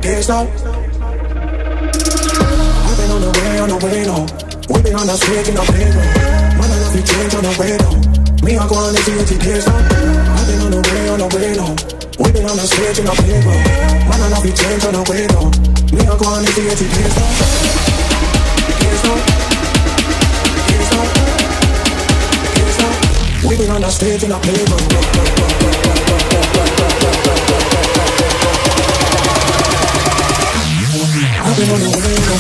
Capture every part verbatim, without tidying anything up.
can't stop. I've been on the way, on the way, no. We been on the switch in the playground. Man, I love you change on the way, no. Me, I go on the see what you can't stop. I've been on the way, on the way, no. We been on the switch in the playground. Man, I love you change on the way, no. Me, I go on the see what you can't stop. Can't stop. Can't stop. Can't stop. We been on the stage in the playground. I've been on the way, no.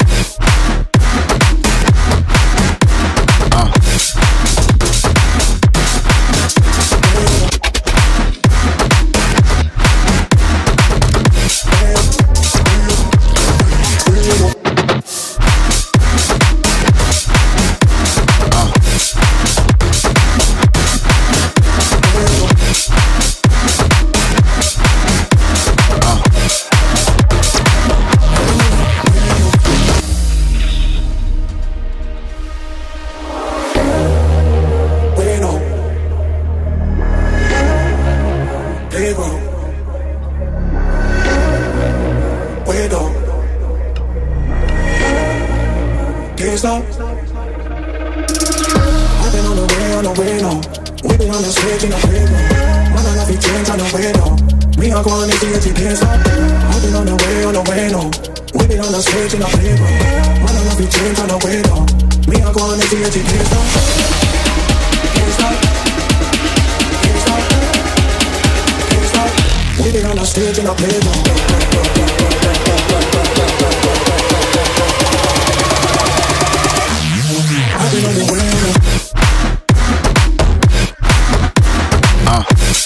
Can't stop. I've been on the way, on the way, no. We been on the switch in the playground. Man, I love you change on the way, no. Me, I go on the see what you can't stop. I've been on the way, on the way, no. We been on the switch in the playground. Man, I love you change on the way, no. Me, I go on the see what you can't stop. Can't stop. Can't stop. Can't stop. We been on the stage in the playground. I've been on the way, no. Uh.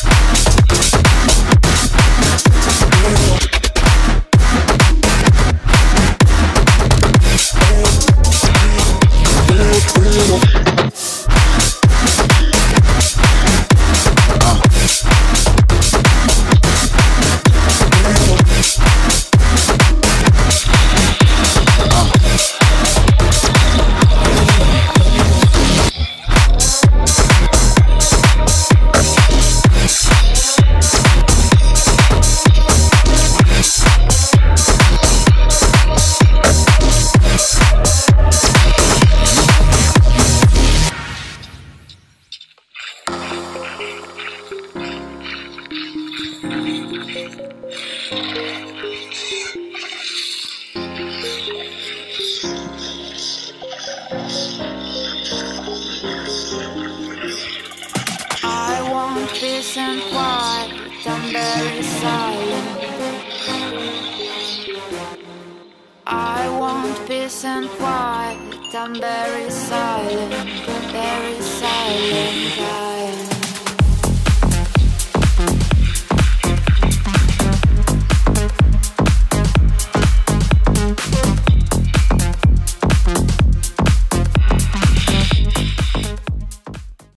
Peace and quiet, I'm very silent. I want peace and quiet, I'm very silent, very silent. I am